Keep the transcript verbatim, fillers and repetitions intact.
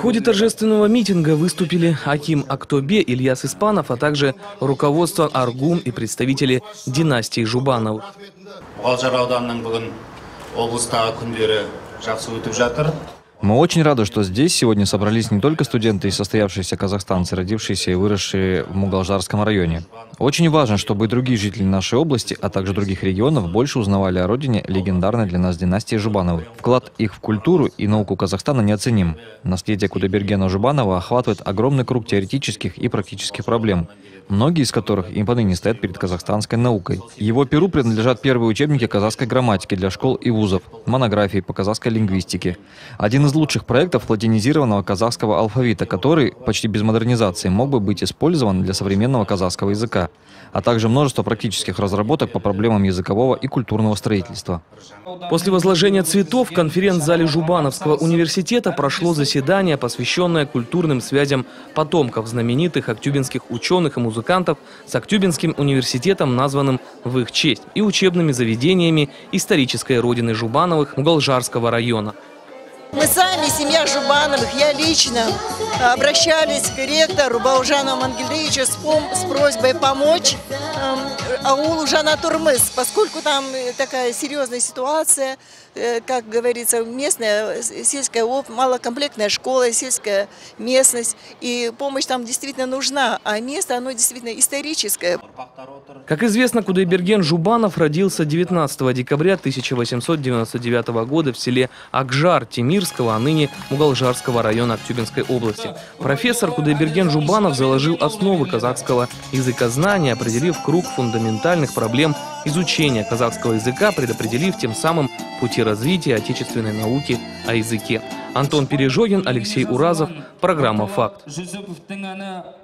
ходе торжественного митинга выступили Аким Актобе, Ильяс Испанов, а также руководство Аргум и представители династии Жубановых. Мы очень рады, что здесь сегодня собрались не только студенты и состоявшиеся казахстанцы, родившиеся и выросшие в Мугалжарском районе. Очень важно, чтобы и другие жители нашей области, а также других регионов больше узнавали о родине легендарной для нас династии Жубановых. Вклад их в культуру и науку Казахстана неоценим. Наследие Кудайбергена Жубанова охватывает огромный круг теоретических и практических проблем, многие из которых и поныне стоят перед казахстанской наукой. Его перу принадлежат первые учебники казахской грамматики для школ и вузов, монографии по казахской лингвистике. Один из лучших проектов латинизированного казахского алфавита, который, почти без модернизации, мог бы быть использован для современного казахского языка, а также множество практических разработок по проблемам языкового и культурного строительства. После возложения цветов в конференц-зале Жубановского университета прошло заседание, посвященное культурным связям потомков знаменитых актюбинских ученых и музыкантов с Актюбинским университетом, названным в их честь, и учебными заведениями исторической родины Жубановых Мугалжарского района. Мы сами, семья Жубановых, я лично обращались к ректору Баужану Мангельевичу с, с просьбой помочь э, аулу Жанатурмыс, поскольку там такая серьезная ситуация, э, как говорится, местная сельская, малокомплектная школа, сельская местность, и помощь там действительно нужна, а место, оно действительно историческое. Как известно, Кудайберген Жубанов родился девятнадцатого декабря тысяча восемьсот девяносто девятого года в селе Акжар Темирского, а ныне Мугалжарского района Актюбинской области. Профессор Кудайберген Жубанов заложил основы казахского языкознания, определив круг фундаментальных проблем изучения казахского языка, предопределив тем самым пути развития отечественной науки о языке. Антон Пережогин, Алексей Уразов. Программа «Факт».